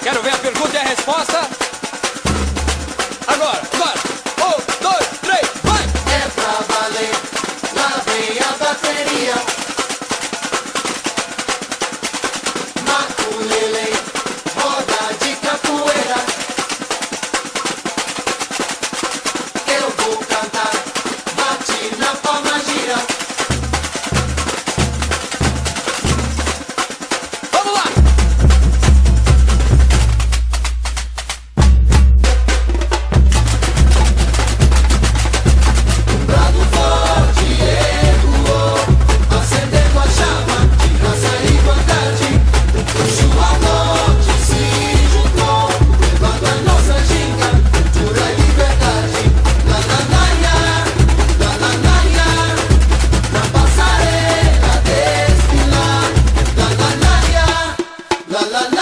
Quero ver a pergunta e a resposta. Agora, agora. 1, 2, 3, vai! É pra valer, lá vem a bateria. Maculele, roda de capoeira. Eu vou cantar, bate na palma, gira. Vamos lá! Brado forte ecoou, acendendo a chama de raça e igualdade. Sua morte se juntou, levando a nossa ginga, cultura e liberdade. La la la ya, la la la ya, na passarela desfilar. La la la ya, la la la